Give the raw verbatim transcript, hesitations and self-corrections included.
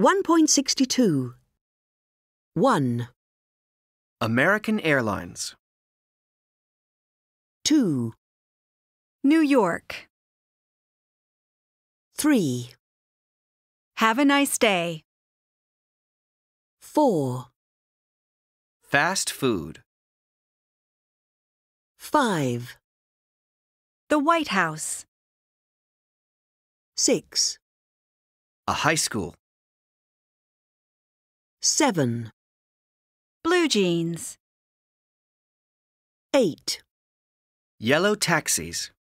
one point six two. one, American Airlines. two, New York. three, Have a nice day. four, Fast food. five, The White House. six, A high school. seven, Blue jeans. eight. Yellow taxis.